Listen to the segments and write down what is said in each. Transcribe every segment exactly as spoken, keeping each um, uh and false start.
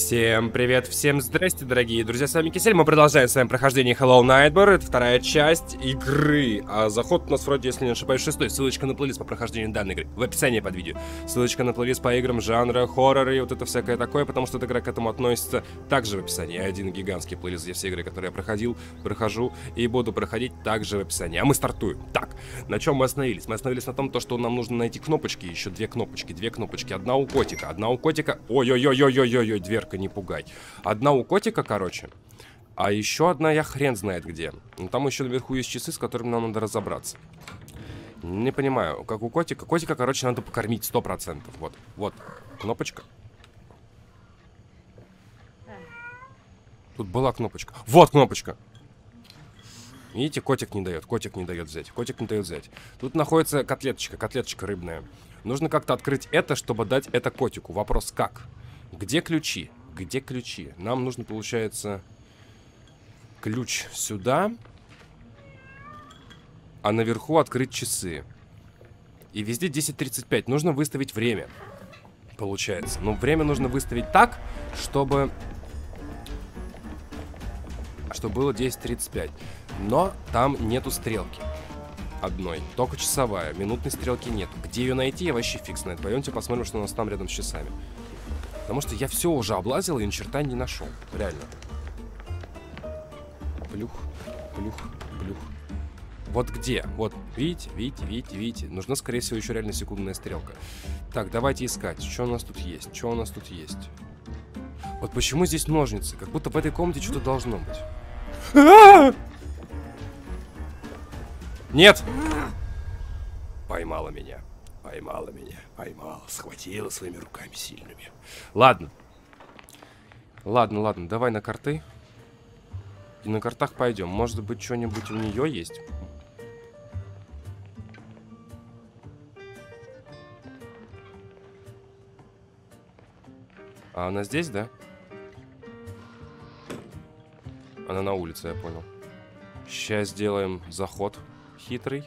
Всем привет, всем здрасте, дорогие друзья, с вами Кисель, мы продолжаем с вами прохождение Hello Nightmare, это вторая часть игры, а заход у нас вроде, если не ошибаюсь, шестой, ссылочка на плейлист по прохождению данной игры, в описании под видео, ссылочка на плейлист по играм жанра хоррор и вот это всякое такое, потому что эта игра к этому относится также в описании, один гигантский плейлист, где все игры, которые я проходил, прохожу и буду проходить также в описании, а мы стартуем. Так, на чем мы остановились? Мы остановились на том, то, что нам нужно найти кнопочки, еще две кнопочки, две кнопочки, одна у котика, одна у котика, ой-ой-ой-ой-ой-ой, дверь не пугай. Одна у котика, короче. А еще одна я хрен знает где. Но там еще наверху есть часы, с которыми нам надо разобраться. Не понимаю, как у котика. Котика, короче, надо покормить сто процентов. Вот, вот, кнопочка. Тут была кнопочка. Вот кнопочка. Видите, котик не дает, котик не дает взять. Котик не дает взять. Тут находится котлеточка, котлеточка рыбная. Нужно как-то открыть это, чтобы дать это котику. Вопрос как? Где ключи? Где ключи? Нам нужно, получается, ключ сюда, а наверху открыть часы. И везде десять тридцать пять. Нужно выставить время, получается. Но время нужно выставить так, чтобы... Чтобы было десять тридцать пять. Но там нету стрелки одной. Только часовая. Минутной стрелки нету. Где ее найти, я вообще фиг знает. Пойдемте посмотрим, что у нас там рядом с часами. Потому что я все уже облазил и ни черта не нашел. Реально. Плюх, плюх, плюх. Вот где? Вот, видите, видите, видите, видите. Нужна, скорее всего, еще реально секундная стрелка. Так, давайте искать. Что у нас тут есть? Что у нас тут есть? Вот почему здесь ножницы? Как будто в этой комнате что-то должно быть. Нет! Поймала меня. Поймала меня, поймала, схватила своими руками сильными. Ладно. Ладно, ладно, давай на карты. И на картах пойдем. Может быть, что-нибудь у нее есть? А она здесь, да? Она на улице, я понял. Сейчас сделаем заход хитрый.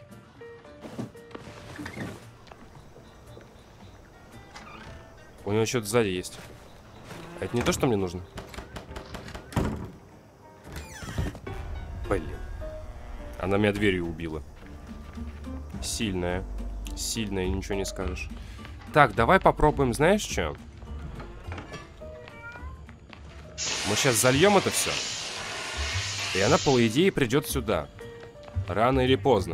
У него что-то сзади есть. Это не то, что мне нужно. Блин. Она меня дверью убила. Сильная. Сильная, ничего не скажешь. Так, давай попробуем, знаешь что? Мы сейчас зальем это все. И она, по идее, придет сюда. Рано или поздно.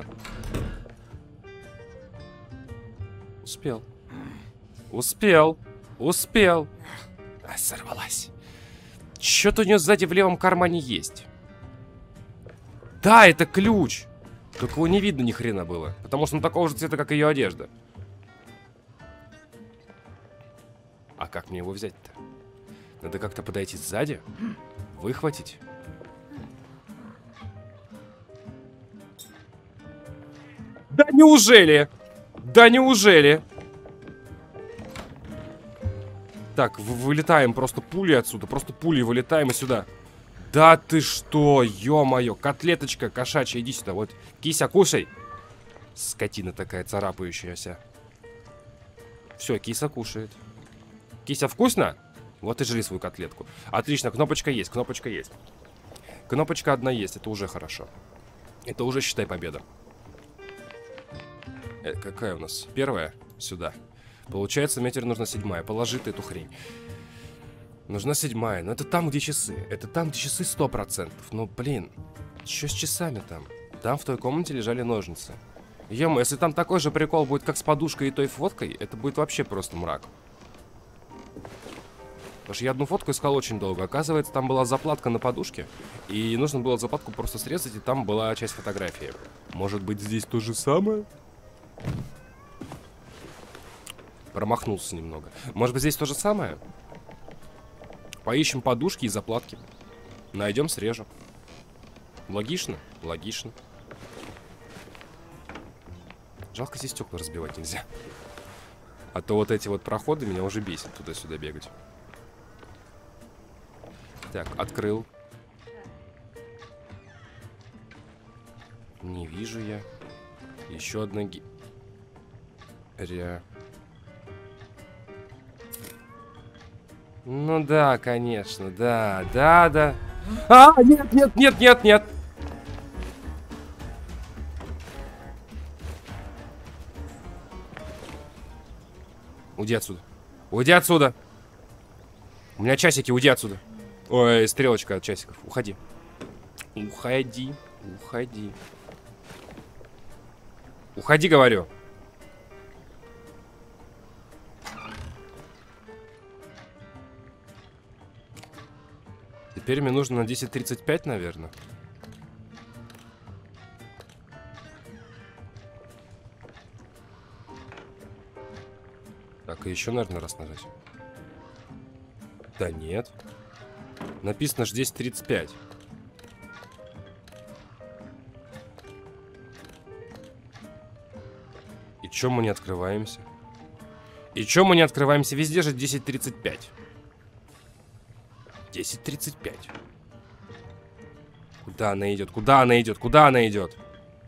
Успел. Успел. Успел. А, сорвалась. Что-то у нее сзади в левом кармане есть. Да, это ключ. Только его не видно ни хрена было. Потому что он такого же цвета, как ее одежда. А как мне его взять-то? Надо как-то подойти сзади. Выхватить. Да неужели? Да неужели? Так, вылетаем просто пули отсюда. Просто пули вылетаем и сюда. Да ты что, ё-моё. Котлеточка кошачья, иди сюда. Вот, кися, кушай. Скотина такая царапающаяся. Все, киса кушает. Кися, вкусно? Вот и жри свою котлетку. Отлично, кнопочка есть, кнопочка есть. Кнопочка одна есть, это уже хорошо. Это уже, считай, победа. Э, какая у нас? Первая? Сюда. Получается, мне теперь нужна седьмая. Положи ты эту хрень. Нужна седьмая. Но это там, где часы. Это там, где часы сто процентов. Ну, блин. Что с часами там? Там в той комнате лежали ножницы. Ё-моё, если там такой же прикол будет, как с подушкой и той фоткой, это будет вообще просто мрак. Потому что я одну фотку искал очень долго. Оказывается, там была заплатка на подушке. И нужно было заплатку просто срезать, и там была часть фотографии. Может быть, здесь то же самое? Промахнулся немного. Может быть, здесь то же самое? Поищем подушки и заплатки. Найдем, срежем. Логично? Логично. Жалко, здесь стекла разбивать нельзя. А то вот эти вот проходы меня уже бесит туда-сюда бегать. Так, открыл. Не вижу я. Еще одна ги... Ря... Ну да, конечно, да, да, да. А, нет, нет, нет, нет, нет. Уйди отсюда. Уйди отсюда. У меня часики, уйди отсюда. Ой, стрелочка от часиков. Уходи. Уходи. Уходи. Уходи, говорю. Теперь мне нужно на десять тридцать пять, наверное. Так, и еще, наверное, раз нажать. Да нет. Написано же десять тридцать пять. И чё мы не открываемся? И чё мы не открываемся? Везде же десять тридцать пять. десять тридцать пять. Куда она идет? Куда она идет? Куда она идет?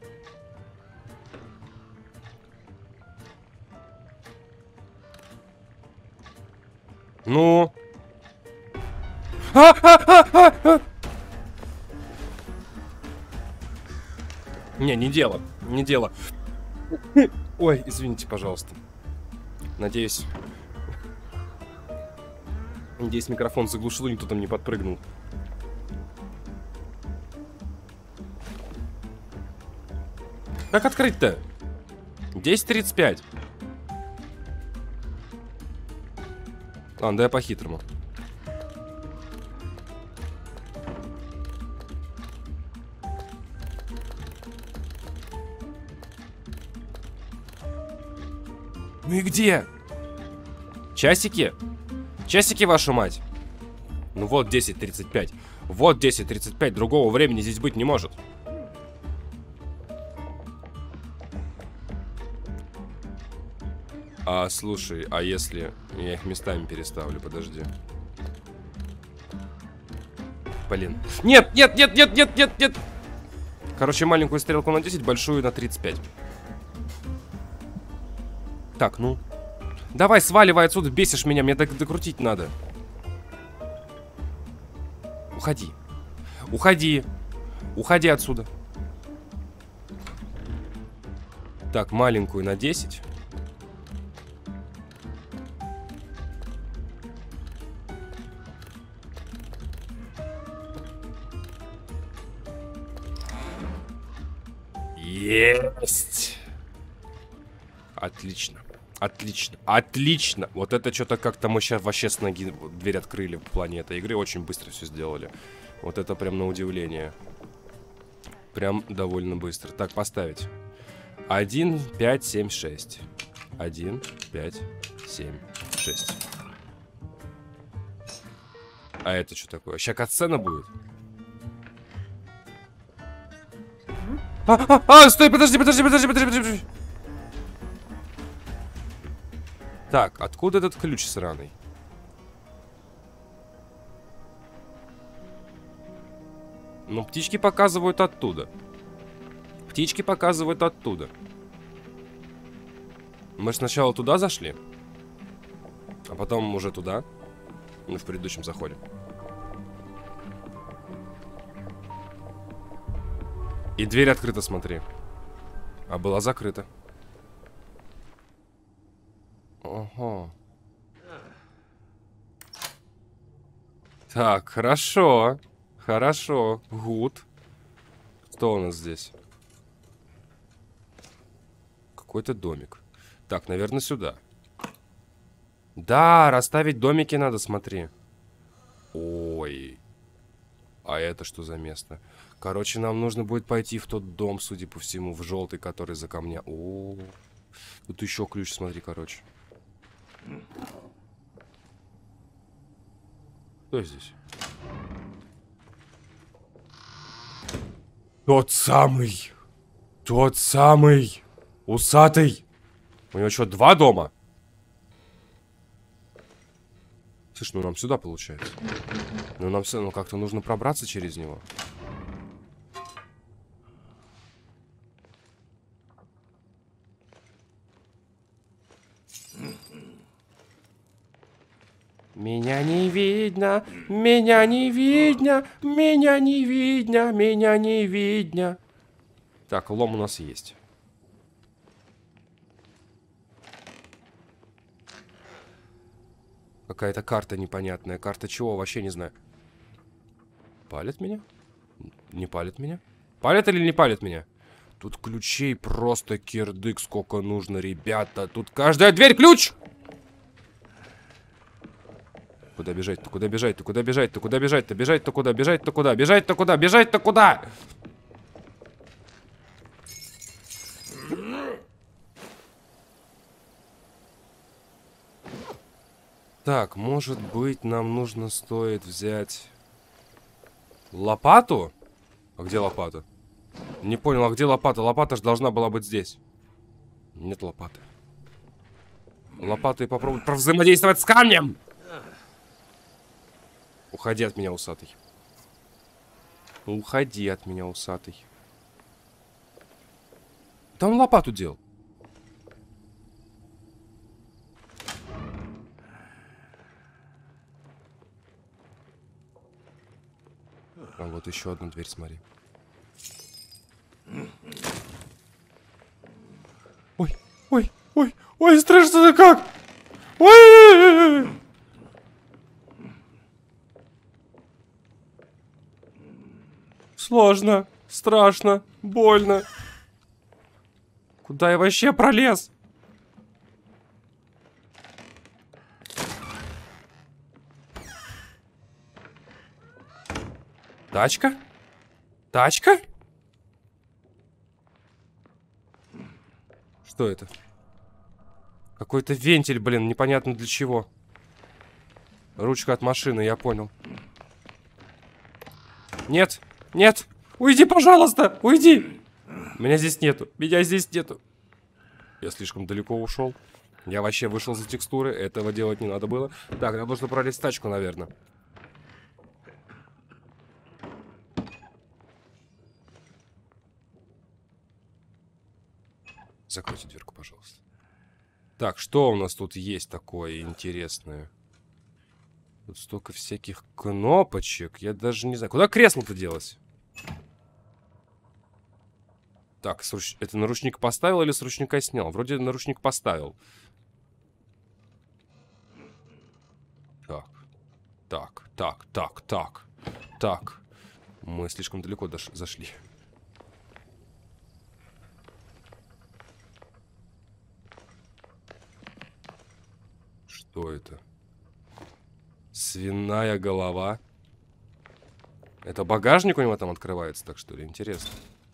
Ну? А, а, а, а, а! Не, не дело. Не дело. Ой, извините, пожалуйста. Надеюсь... Надеюсь, микрофон заглушил, и никто там не подпрыгнул. Как открыть-то? десять тридцать пять. Ладно, да я по-хитрому. Ну и где? Часики? Часики, вашу мать? Ну вот десять тридцать пять. Вот десять тридцать пять. Другого времени здесь быть не может. А, слушай, а если я их местами переставлю? Подожди. Блин. Нет, нет, нет, нет, нет, нет, нет. Короче, маленькую стрелку на десять, большую на тридцать пять. Так, ну. Давай, сваливай отсюда, бесишь меня, мне докрутить надо. Уходи. Уходи. Уходи отсюда. Так, маленькую на десять. Есть. Отлично. Отлично. Отлично. Вот это что-то как-то мы сейчас вообще с ноги дверь открыли в плане этой игры. Очень быстро все сделали. Вот это прям на удивление. Прям довольно быстро. Так, поставить. один, пять, семь, шесть. один, пять, семь, шесть. А это что такое? Сейчас катсцена будет? А, а, а, стой, подожди, подожди, подожди, подожди, подожди. Так, откуда этот ключ сраный? Ну, птички показывают оттуда. Птички показывают оттуда. Мы же сначала туда зашли, а потом уже туда. Мы в предыдущем заходе. И дверь открыта, смотри. А была закрыта. Ого. Так, хорошо. Хорошо. Гуд. Что у нас здесь? Какой-то домик. Так, наверное, сюда. Да, расставить домики надо, смотри. Ой. А это что за место? Короче, нам нужно будет пойти в тот дом, судя по всему, в желтый, который за камня. О, тут еще ключ, смотри, короче. Кто здесь? Тот самый. Тот самый. Усатый. У него что, два дома? Слушай, ну нам сюда получается. Ну нам все, ну как-то нужно пробраться через него. Меня не видно, меня не видно, меня не видно, меня не видно. Так, лом у нас есть. Какая-то карта непонятная. Карта чего? Вообще не знаю. Палит меня? Не палит меня? Палит или не палит меня? Тут ключей просто кирдык сколько нужно, ребята. Тут каждая дверь ключ! Куда бежать-то? Куда бежать-то? Куда бежать-то? Куда бежать-то? Бежать-то куда? Бежать-то куда? Бежать-то куда? Бежать-то куда? Так, может быть, нам нужно стоит взять лопату? А где лопата? Не понял, а где лопата? Лопата же должна была быть здесь. Нет лопаты. Лопатой попробовать взаимодействовать с камнем! Уходи от меня, усатый. Уходи от меня, усатый. Там лопату делал. А вот еще одну дверь, смотри. Ой, ой, ой, ой, страшно-то как! Ой! Сложно, страшно, больно. Куда я вообще пролез? Тачка? Тачка? Что это? Какой-то вентиль, блин, непонятно для чего. Ручка от машины, я понял. Нет, нет, уйди, пожалуйста, уйди. Меня здесь нету, меня здесь нету. Я слишком далеко ушел. Я вообще вышел за текстуры, этого делать не надо было. Так, нам нужно пролезть в тачку, наверное. Закройте дверку, пожалуйста. Так, что у нас тут есть такое интересное? Тут столько всяких кнопочек. Я даже не знаю. Куда кресло-то делось? Так, руч... это наручник поставил или с ручника снял? Вроде наручник поставил. Так. Так, так, так, так. Так. Мы слишком далеко дош... зашли. Что это? Свиная голова. Это багажник у него там открывается, так что ли? Интересно.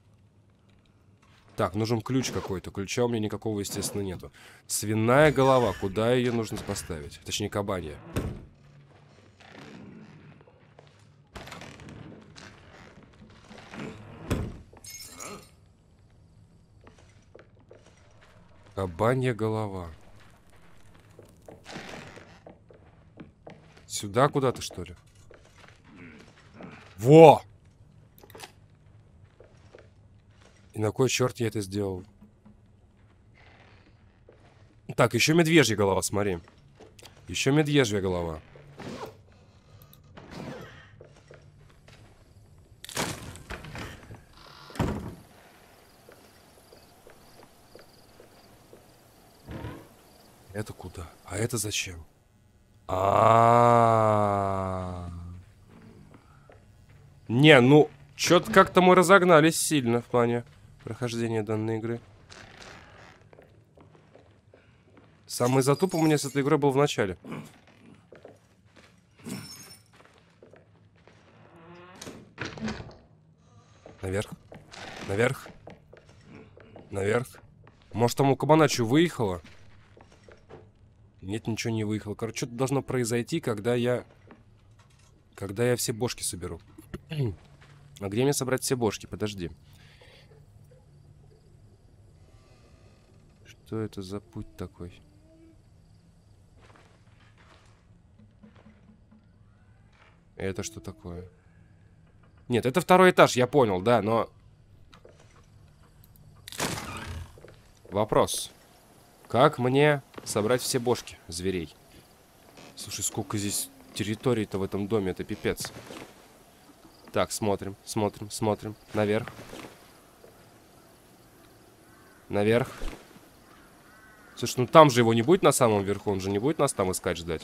Так, нужен ключ какой-то. Ключа у меня никакого, естественно, нету. Свиная голова. Куда ее нужно поставить? Точнее, кабанья. Кабанья голова. Сюда куда-то, что ли? Во! И на кой черт я это сделал? Так, еще медвежья голова, смотри. Еще медвежья голова. Это куда? А это зачем? А-а-а. Не, ну, что-то как-то мы разогнались сильно в плане прохождения данной игры. Самый затуп у меня с этой игрой был в начале. Наверх. Наверх. Наверх. Может, там у кабана что, выехало? Нет, ничего не выехало. Короче, что-то должно произойти, когда я... Когда я все бошки соберу. А где мне собрать все бошки? Подожди. Что это за путь такой? Это что такое? Нет, это второй этаж, я понял, да, но... Вопрос. Как мне собрать все бошки зверей? Слушай, сколько здесь территорий-то в этом доме, это пипец. Так, смотрим, смотрим, смотрим. Наверх. Наверх. Слушай, ну там же его не будет на самом верху, он же не будет нас там искать, ждать.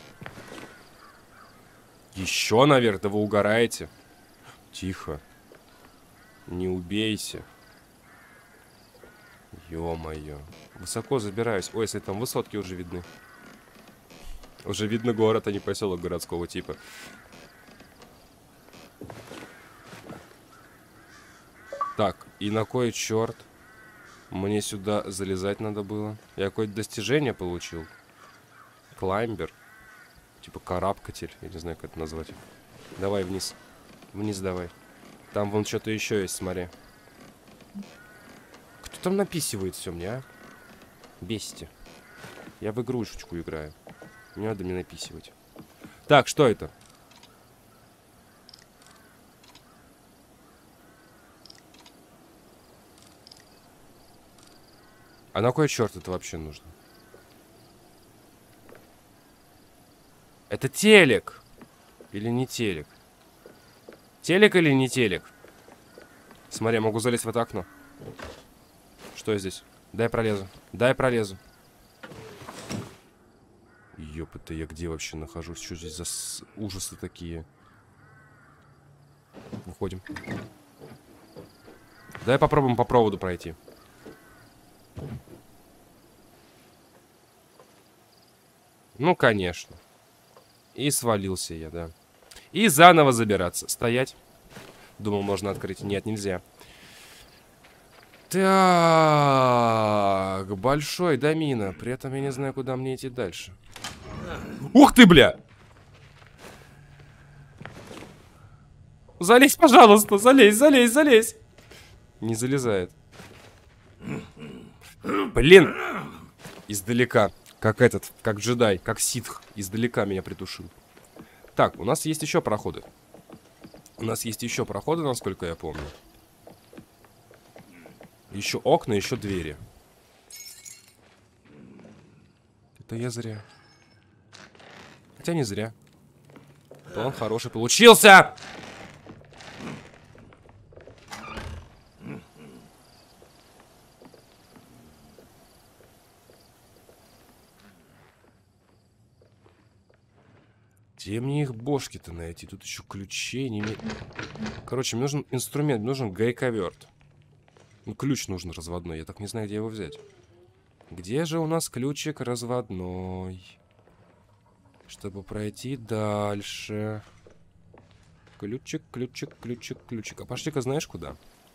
Еще наверх, да вы угораете. Тихо. Не убейся. Ё-моё. Высоко забираюсь. Ой, если там высотки уже видны. Уже видно город, а не поселок городского типа. Так, и на кой черт мне сюда залезать надо было? Я какое-то достижение получил. Клаймбер. Типа карабкатель. Я не знаю, как это назвать. Давай вниз. Вниз давай. Там вон что-то еще есть, смотри. Кто там написывает все мне, а? Бесите. Я в игрушечку играю. Не надо мне написывать. Так, что это? А на кой черт это вообще нужно? Это телек. Или не телек? Телек или не телек? Смотри, я могу залезть в это окно. Что здесь? Дай пролезу. Дай пролезу. Ёпта, я где вообще нахожусь? Что здесь за с... ужасы такие? Выходим. Дай попробуем по проводу пройти. Ну, конечно. И свалился я, да. И заново забираться. Стоять. Думал, можно открыть. Нет, нельзя. Так, большой домина. При этом я не знаю, куда мне идти дальше. Ух ты, бля! Залезь, пожалуйста, залезь, залезь, залезь. Не залезает. Блин. Издалека. Как этот, как джедай, как ситх. Издалека меня притушил. Так, у нас есть еще проходы. У нас есть еще проходы, насколько я помню. Еще окна, еще двери. Это я зря. Хотя не зря. План хороший получился! Где мне их бошки-то найти? Тут еще ключей не... Короче, мне нужен инструмент, мне нужен гайковерт. Ну, ключ нужен разводной, я так не знаю, где его взять. Где же у нас ключик разводной? Чтобы пройти дальше. Ключик, ключик, ключик, ключик. А пошли-ка знаешь куда?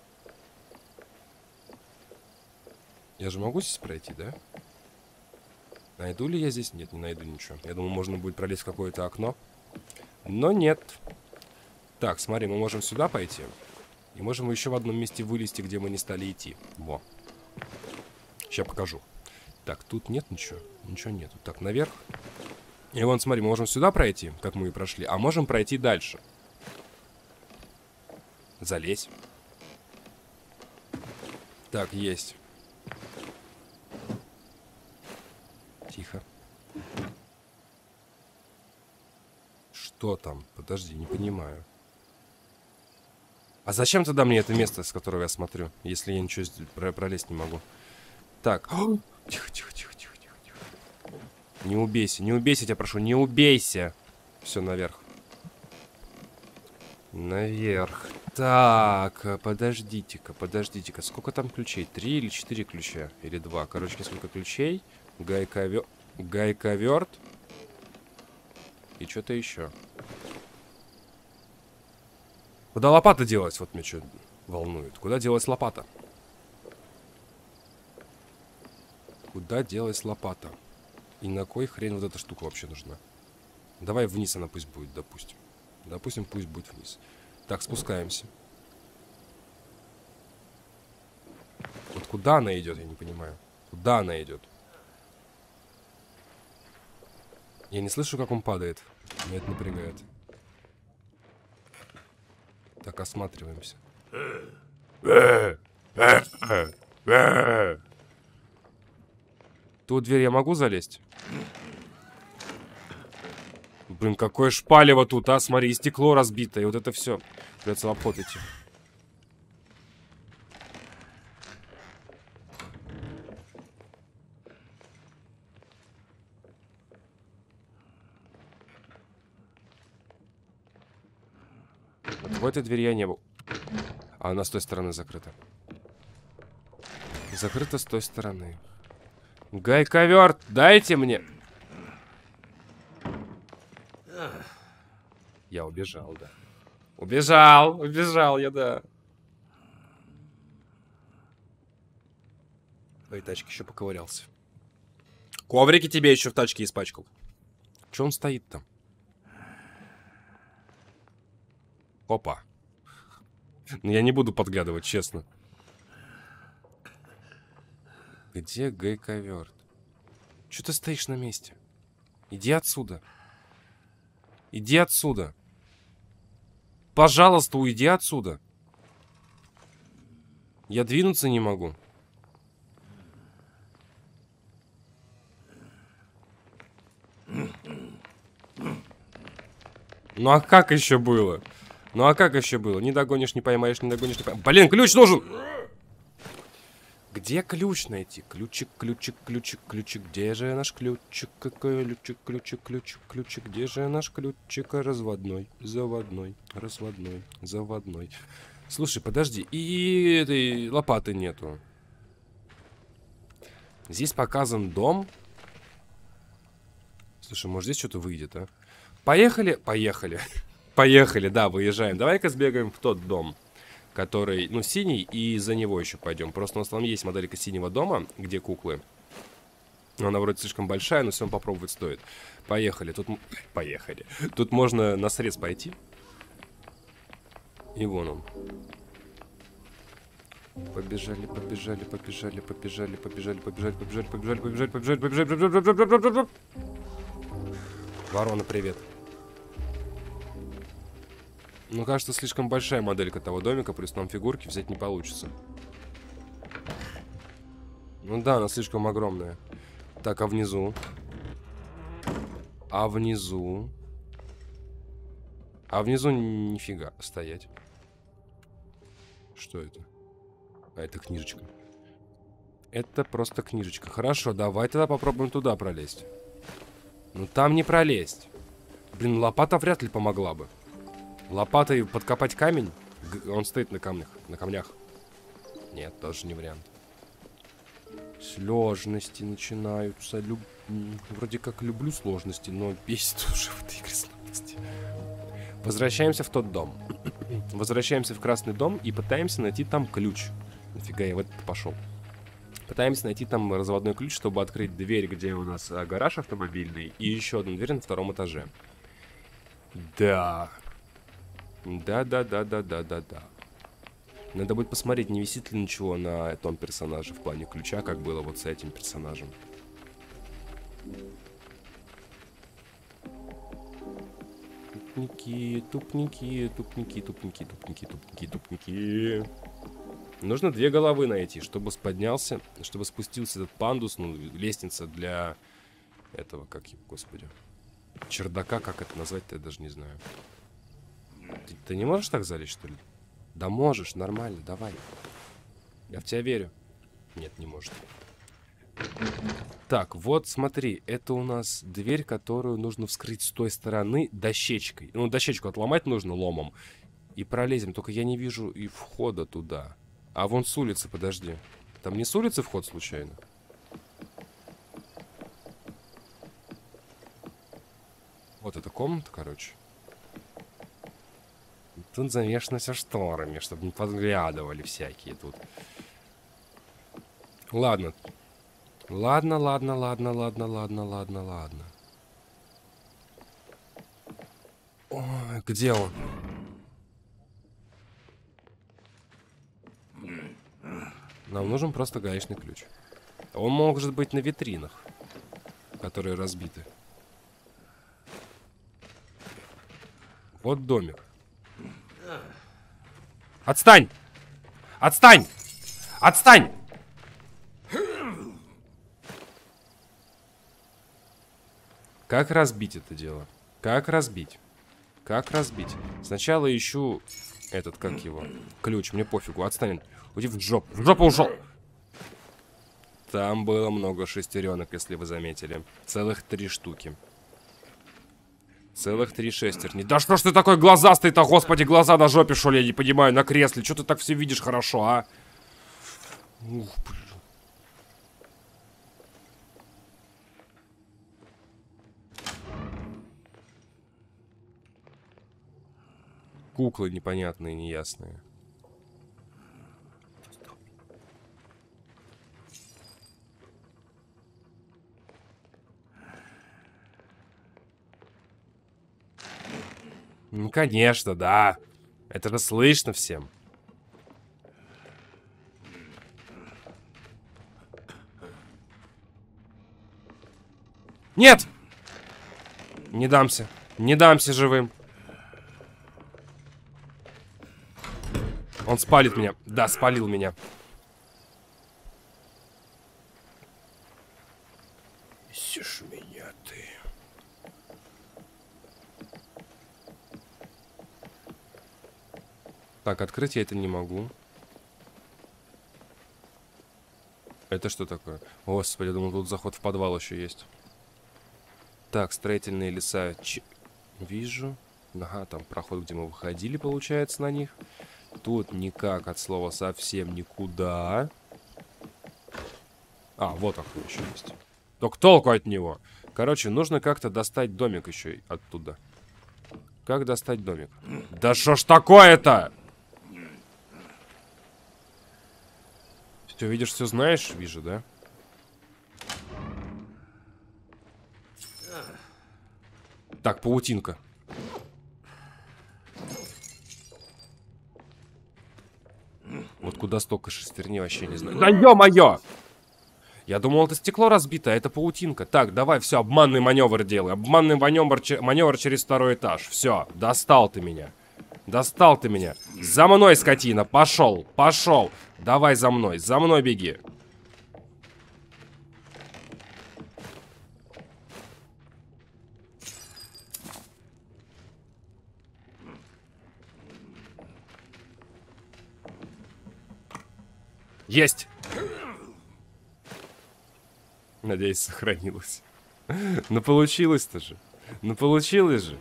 Я же могу здесь пройти, да? Найду ли я здесь? Нет, не найду ничего. Я думаю, можно будет пролезть в какое-то окно. Но нет. Так, смотри, мы можем сюда пойти. И можем еще в одном месте вылезти, где мы не стали идти. Во. Сейчас покажу. Так, тут нет ничего. Ничего нету. Так, наверх. И вон, смотри, мы можем сюда пройти, как мы и прошли. А можем пройти дальше. Залезь. Так, есть. Тихо. Что там? Подожди, не понимаю. А зачем тогда мне это место, с которого я смотрю, если я ничего про пролезть не могу? Так. Тихо, тихо, тихо, тихо, тихо, тихо. Не убейся, не убейся, тебя прошу, не убейся. Все, наверх. Наверх. Так, подождите-ка, подождите-ка. Сколько там ключей? Три или четыре ключа? Или два? Короче, несколько ключей. Гайковер... Гайковерт. И что-то еще. Куда лопата делась? Вот меня что волнует. Куда делась лопата? Куда делась лопата? И на кой хрен вот эта штука вообще нужна? Давай вниз она пусть будет, допустим. Допустим, пусть будет вниз. Так, спускаемся. Вот куда она идет, я не понимаю. Куда она идет? Я не слышу, как он падает. Меня это напрягает. Так, осматриваемся. Ту дверь я могу залезть? Блин, какое шпалево тут, а? Смотри, и стекло разбито, и вот это все. Придется в обход идти. Вот в этой двери я не был. А она с той стороны закрыта. Закрыта с той стороны. Гайковерт, дайте мне. Я убежал, да. Убежал, убежал я, да. В твоей тачке еще поковырялся. Коврики тебе еще в тачке испачкал. Че он стоит там? Опа. Ну, я не буду подглядывать, честно. Где гайковерт? Че ты стоишь на месте? Иди отсюда. Иди отсюда. Пожалуйста, уйди отсюда. Я двинуться не могу. Ну а как еще было? Ну а как еще было? Не догонишь, не поймаешь, не догонишь, не поймаешь. Блин, ключ нужен! Где ключ найти? Ключик, ключик, ключик, ключик. Где же наш ключик? Какой ключик, ключик, ключик, ключик. Где же наш ключик? Разводной, заводной, разводной, заводной. Слушай, подожди. И этой лопаты нету. Здесь показан дом. Слушай, может здесь что-то выйдет, а? Поехали? Поехали. Поехали, да, выезжаем. Давай-ка сбегаем в тот дом, который, ну, синий, и за него еще пойдем. Просто у нас там есть моделька синего дома, где куклы. Она вроде слишком большая, но все равно попробовать стоит. Поехали. Тут... Поехали. Тут можно на срез пойти. И вон он. Побежали, побежали, побежали, побежали, побежали, побежали, побежали, побежали, побежали, побежали, побежали, побежали, побежали. Ворона, привет. Ну, кажется, слишком большая моделька того домика, плюс нам фигурки взять не получится. Ну да, она слишком огромная. Так, а внизу? А внизу? А внизу нифига стоять. Что это? А это книжечка. Это просто книжечка. Хорошо, давай тогда попробуем туда пролезть. Ну там не пролезть. Блин, лопата вряд ли помогла бы. Лопатой подкопать камень? Он стоит на камнях. На камнях. Нет, тоже не вариант. Сложности начинаются. Люб... Вроде как люблю сложности, но бесит уже в этой игре сложности. Возвращаемся в тот дом. Возвращаемся в красный дом и пытаемся найти там ключ. Нафига я в этот пошел. Пытаемся найти там разводной ключ, чтобы открыть дверь, где у нас а, гараж автомобильный. И еще одну дверь на втором этаже. Да. Да-да-да-да-да-да-да. Надо будет посмотреть, не висит ли ничего на этом персонаже в плане ключа, как было вот с этим персонажем. Тупники, тупники, тупники, тупники, тупники, тупники, тупники. Нужно две головы найти, чтобы поднялся, чтобы спустился этот пандус, ну, лестница для этого, как его, господи, чердака, как это назвать-то, я даже не знаю. Ты, ты не можешь так залезть, что ли? Да можешь, нормально, давай. Я в тебя верю. Нет, не может. Так, вот смотри, это у нас дверь, которую нужно вскрыть с той стороны дощечкой. Ну, дощечку отломать нужно ломом. И пролезем, только я не вижу и входа туда. А вон с улицы, подожди. Там не с улицы вход случайно? Вот эта комната, короче. Тут завешено все шторами, чтобы не подглядывали всякие тут. Ладно. Ладно, ладно, ладно, ладно, ладно, ладно, ладно. Ой, где он? Нам нужен просто гаечный ключ. Он может быть на витринах, которые разбиты. Вот домик. Отстань! Отстань! Отстань! Как разбить это дело? Как разбить? Как разбить? Сначала ищу этот, как его, ключ. Мне пофигу, отстань. Уйди в жопу. В жопу ушел. Там было много шестеренок, если вы заметили. Целых три штуки. Целых три шестерни. Да что ж ты такой глазастый-то, господи, глаза на жопе, что ли, я не понимаю, на кресле. Что ты так все видишь хорошо, а? Ух, блин. Куклы непонятные, неясные. Ну, конечно, да. Это же слышно всем. Нет! Не дамся. Не дамся живым. Он спалит меня. Да, спалил меня. Ищешь меня, ты. Так, открыть я это не могу. Это что такое? Господи, я думал, тут заход в подвал еще есть. Так, строительные леса. Ч... Вижу. Ага, там проход, где мы выходили, получается, на них. Тут никак от слова совсем никуда. А, вот окно еще есть. Только толку от него. Короче, нужно как-то достать домик еще оттуда. Как достать домик? Да что ж такое-то? Все, видишь, все знаешь? Вижу, да? Так, паутинка. Вот куда столько шестерней, вообще не знаю. Да ё-моё! Я думал, это стекло разбито, а это паутинка. Так, давай, все, обманный маневр делай. Обманный маневр, маневр через второй этаж. Все, достал ты меня. Достал ты меня. За мной, скотина, пошел, пошел. Давай за мной, за мной беги. Есть! Надеюсь, сохранилось. Ну получилось-то же. Ну получилось же.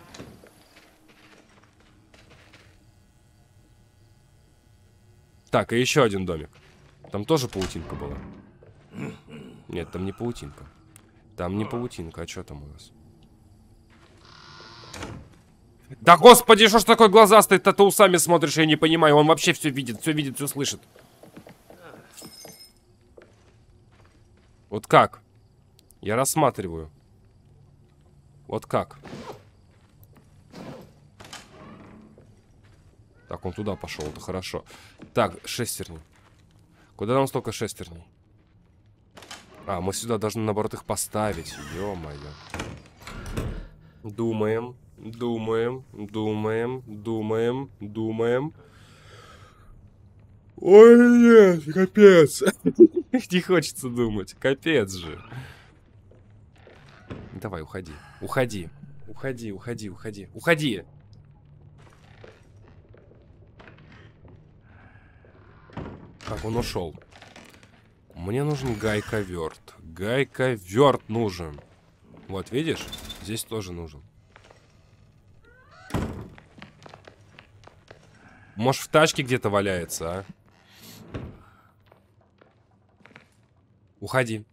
Так, и еще один домик. Там тоже паутинка была. Нет, там не паутинка. Там не паутинка. А что там у нас? Да господи, что ж такой глазастый-то? Ты усами смотришь, я не понимаю. Он вообще все видит, все видит, все слышит. Вот как? Я рассматриваю. Вот как? Так, он туда пошел, это хорошо. Так, шестерни. Куда нам столько шестерней? А, мы сюда должны, наоборот, их поставить. Ё-моё. Думаем, думаем, думаем, думаем, думаем. Ой, нет, капец. Не хочется думать. Капец же. Давай, уходи. Уходи. Уходи, уходи, уходи. Уходи. Так, он ушел. Мне нужен гайковерт. Гайковерт нужен. Вот, видишь? Здесь тоже нужен. Может, в тачке где-то валяется, а? Уходи.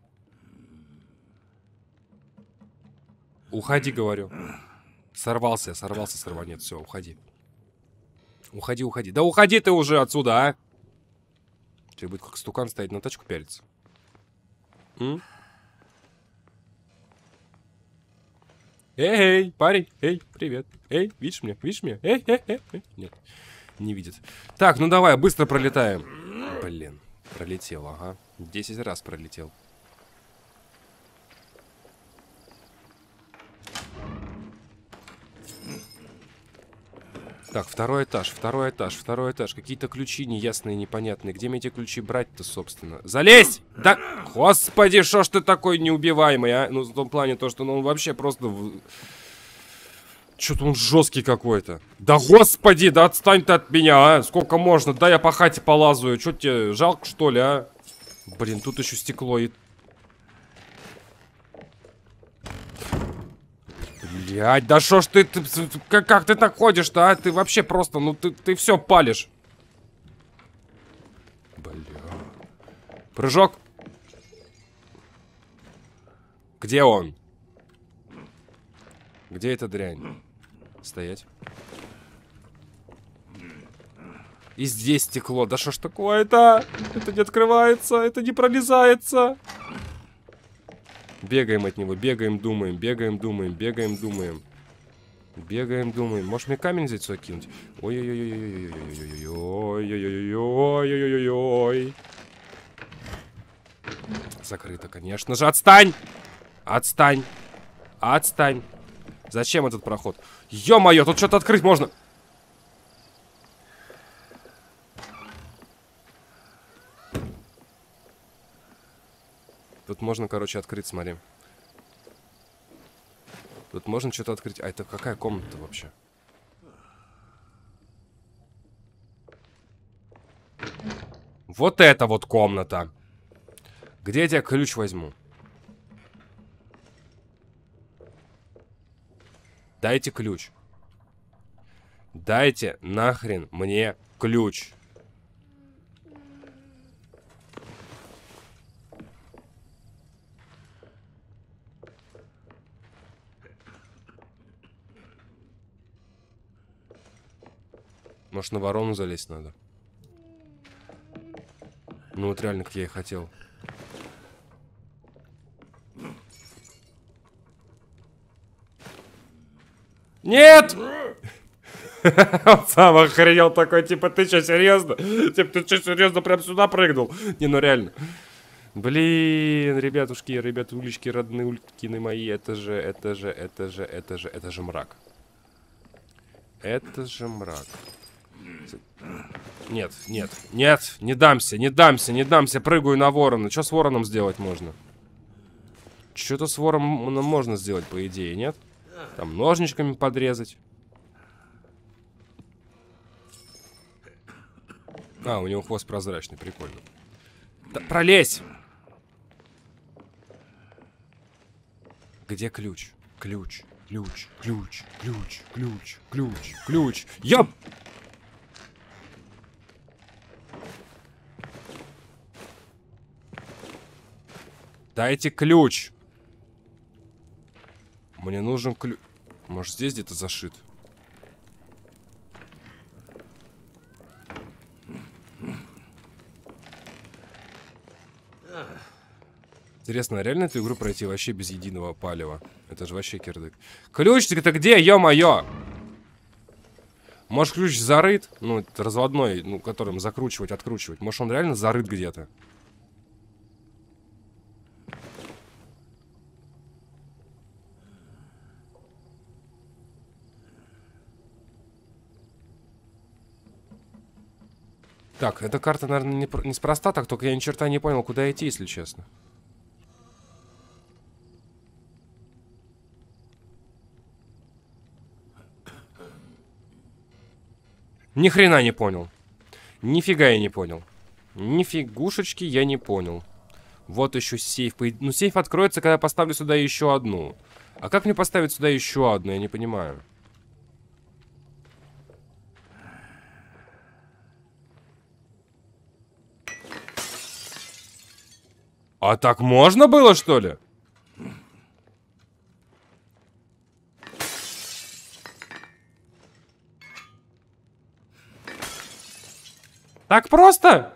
Уходи, говорю. Сорвался, сорвался, сорванец. Все, уходи. Уходи, уходи. Да уходи ты уже отсюда, а! Тебе будет как стукан стоять на тачку пялиться. М? Эй, эй, парень, эй, привет. Эй, видишь меня, видишь меня? Эй, эй, эй, эй. Нет, не видит. Так, ну давай, быстро пролетаем. Блин, пролетел, ага. Десять раз пролетел. Так, второй этаж, второй этаж, второй этаж. Какие-то ключи неясные, непонятные. Где мне эти ключи брать-то, собственно? Залезь! Да, господи, что ж ты такой неубиваемый, а? Ну, в том плане то, что ну, он вообще просто... В... Что-то он жесткий какой-то. Да господи, да отстань ты от меня, а. Сколько можно? Да я по хате полазаю. Что тебе, жалко что ли, а? Блин, тут еще стекло и... Блядь, да шо ж ты, ты как, как ты так ходишь-то, а? Ты вообще просто, ну ты, ты все палишь. Бля. Прыжок. Где он? Где эта дрянь? Стоять. И здесь стекло. Да что ж такое-то? Это не открывается, это не пролезается. Бегаем от него, бегаем, думаем, бегаем, думаем, бегаем, думаем. Бегаем, думаем. Может мне камень здесь сюда кинуть? Ой-ой-ой-ой-ой-ой-ой-ой-ой-ой-ой-ой-ой-ой-ой. Закрыто, конечно же. Отстань! Отстань! Отстань! Зачем этот проход? Ё-моё, тут что-то открыть можно! Тут можно, короче, открыть, смотри. Тут можно что-то открыть. А это какая комната вообще? Вот это вот комната. Где я тебе ключ возьму? Дайте ключ. Дайте нахрен мне ключ. Может, на ворону залезть надо? Ну вот реально, как я и хотел. Нет! Он сам охренел такой, типа, ты что, серьезно? Типа, ты что, серьезно, прям сюда прыгнул? Не, ну реально. Блин, ребятушки, ребятулечки, родные улькины мои, это же, это же, это же, это же, это же мрак. Это же мрак. Нет, нет, нет, не дамся, не дамся, не дамся, прыгаю на ворона. Что с вороном сделать можно? Что-то с вороном можно сделать, по идее, нет? Там ножничками подрезать. А, у него хвост прозрачный, прикольно. Да, пролезь! Где ключ? Ключ, ключ, ключ, ключ, ключ, ключ, ключ. Ёп! Дайте ключ. Мне нужен ключ. Может, здесь где-то зашит? Интересно, а реально эту игру пройти вообще без единого палева? Это же вообще кирдык. Ключик-то где, ё-моё? Может, ключ зарыт? Ну, это разводной, ну, которым закручивать, откручивать. Может, он реально зарыт где-то? Так, эта карта, наверное, не неспроста так, только я ни черта не понял, куда идти, если честно. Ни хрена не понял. Нифига я не понял. Нифигушечки я не понял. Вот еще сейф. Ну, сейф откроется, когда я поставлю сюда еще одну. А как мне поставить сюда еще одну? Я не понимаю. А так можно было, что ли? Так просто?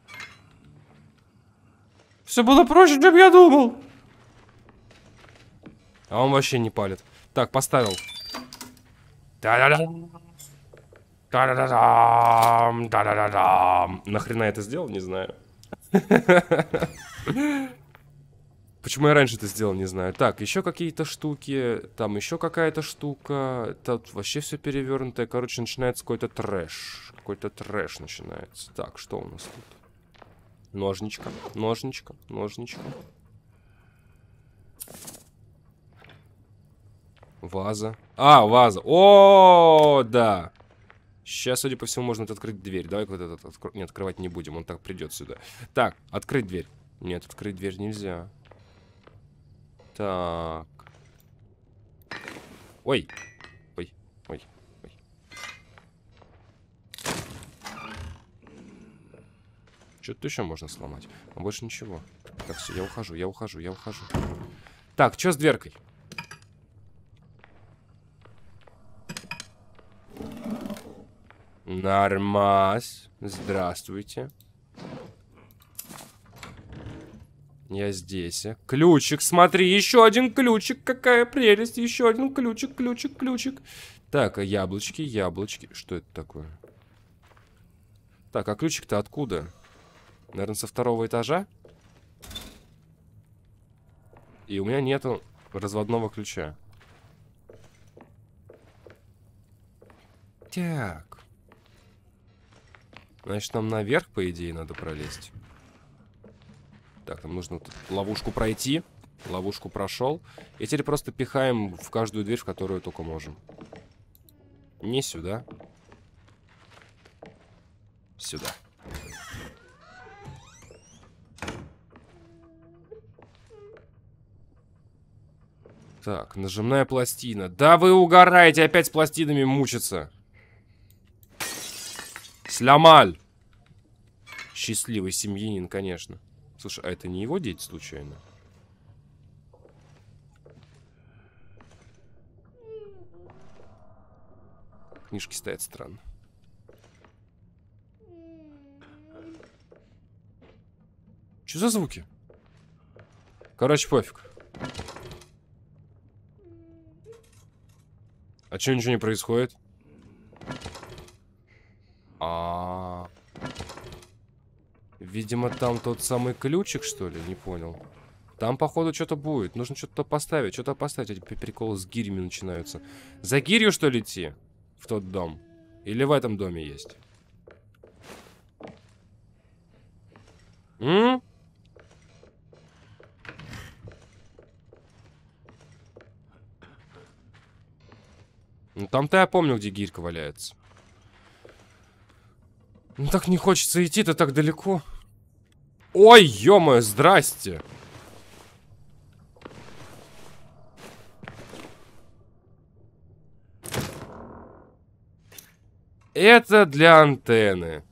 Все было проще, чем я думал. А он вообще не палит. Так, поставил. Та-да-дам. Та-да-да-дам. Та-да-да-дам. Нахрена я это сделал, не знаю. Почему я раньше это сделал, не знаю. Так, еще какие-то штуки. Там еще какая-то штука. Тут вообще все перевернутое. Короче, начинается какой-то трэш. Какой-то трэш начинается. Так, что у нас тут? Ножничка, ножничка, ножничка. Ваза. А, ваза. О, да. Сейчас, судя по всему, можно открыть дверь. Давай вот этот откро... Нет, открывать не будем, он так придет сюда. Так, открыть дверь. Нет, открыть дверь нельзя. Так. Ой. Ой, ой, ой. Что-то еще можно сломать. А больше ничего. Так, все, я ухожу, я ухожу, я ухожу. Так, что с дверкой? Нормас. Здравствуйте. Я здесь. Ключик, смотри, еще один ключик. Какая прелесть. Еще один ключик, ключик, ключик. Так, а яблочки, яблочки. Что это такое? Так, а ключик-то откуда? Наверное, со второго этажа? И у меня нету разводного ключа. Так. Значит, нам наверх, по идее, надо пролезть. Так, нам нужно тут ловушку пройти. Ловушку прошел. И теперь просто пихаем в каждую дверь, в которую только можем. Не сюда. Сюда. Так, нажимная пластина. Да вы угораете, опять с пластинами мучиться. Слямаль. Счастливый семьянин, конечно. Слушай, а это не его дети случайно? Книжки стоят странно. Что за звуки? Короче, пофиг. А что, ничего не происходит? А, -а, а. Видимо, там тот самый ключик, что ли? Не понял. Там, походу, что-то будет. Нужно что-то поставить. Что-то поставить. Эти приколы с гирями начинаются. За гирью, что ли, идти? В тот дом? Или в этом доме есть? М? Ну, там-то я помню, где гирька валяется. Ну, так не хочется идти-то так далеко. Ой, ё-моё, здрасте. Это для антенны.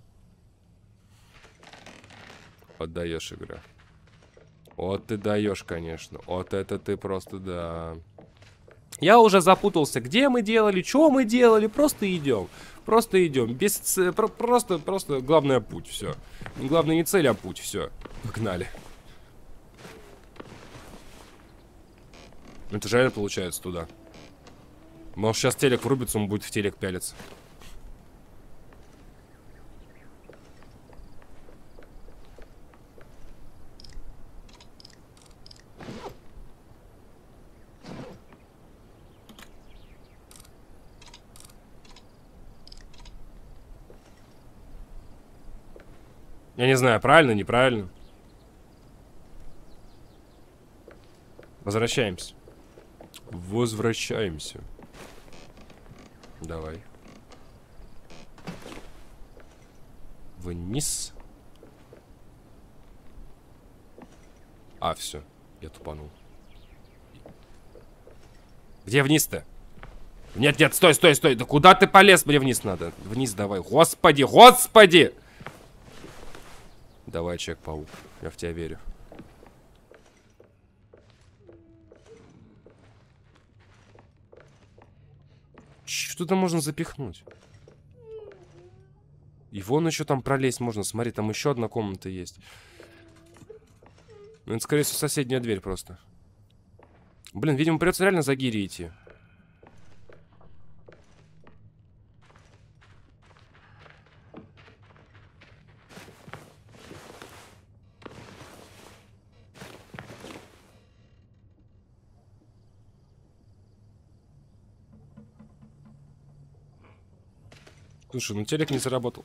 Отдаешь, игра. Вот ты даешь, конечно. Вот это ты просто, да. Я уже запутался, где мы делали, что мы делали. Просто идем. Просто идем. Без ц... Просто, просто, главное, путь, все. Главное не цель, а путь, все. Погнали. Это же реально получается туда. Может, сейчас телек врубится, он будет в телек пялиться. Я не знаю, правильно, неправильно. Возвращаемся. Возвращаемся. Давай. Вниз. А, все. Я тупанул. Где вниз-то? Нет, нет, стой, стой, стой. Да куда ты полез? Мне вниз надо. Вниз давай. Господи, господи! Давай, Человек-паук. Я в тебя верю. Что там можно запихнуть? И вон еще там пролезть можно. Смотри, там еще одна комната есть. Ну, это, скорее всего, соседняя дверь просто. Блин, видимо, придется реально за гири идти. Слушай, ну телек не заработал.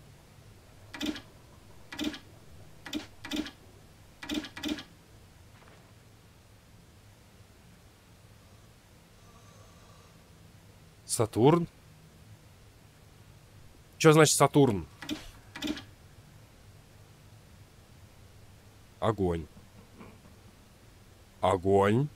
Сатурн? Что значит Сатурн? Огонь. Огонь.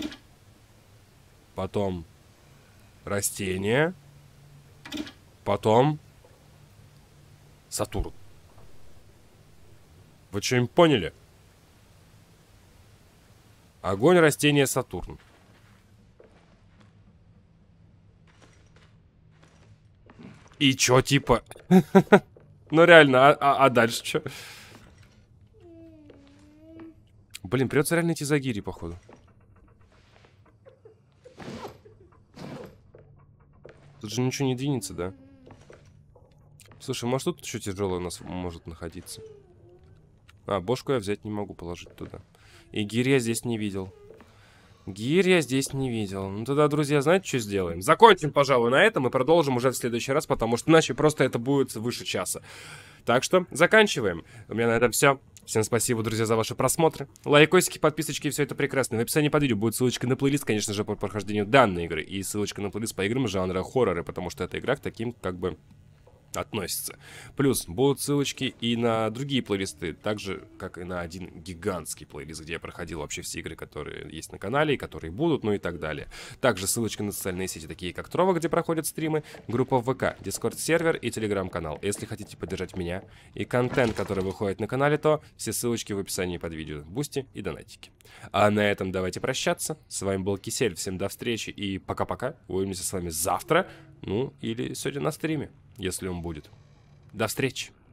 Потом растение. Потом Сатурн. Вы что-нибудь поняли? Огонь, растение, Сатурн. И чё, типа? Ну реально, а, а, а дальше чё? Блин, придется реально идти за гири, походу. Тут же ничего не двинется, да? Слушай, может тут еще тяжелое у нас может находиться? А, бошку я взять не могу, положить туда. И гирь я здесь не видел. Гирь я здесь не видел. Ну тогда, друзья, знаете, что сделаем? Закончим, пожалуй, на этом и продолжим уже в следующий раз, потому что иначе просто это будет выше часа. Так что заканчиваем. У меня на этом все. Всем спасибо, друзья, за ваши просмотры. Лайкосики, подписочки, все это прекрасно. В описании под видео будет ссылочка на плейлист, конечно же, по прохождению данной игры. И ссылочка на плейлист по играм жанра хорроры, потому что эта игра к таким, как бы, относится. Плюс будут ссылочки и на другие плейлисты, так же, как и на один гигантский плейлист, где я проходил вообще все игры, которые есть на канале, и которые будут, ну и так далее. Также ссылочка на социальные сети, такие как Трова, где проходят стримы, группа в ВК, Дискорд-сервер и Телеграм-канал. Если хотите поддержать меня и контент, который выходит на канале, то все ссылочки в описании под видео, бусти и донатики. А на этом давайте прощаться. С вами был Кисель, всем до встречи и пока-пока. Увидимся с вами завтра, ну или сегодня на стриме, если он будет. До встречи!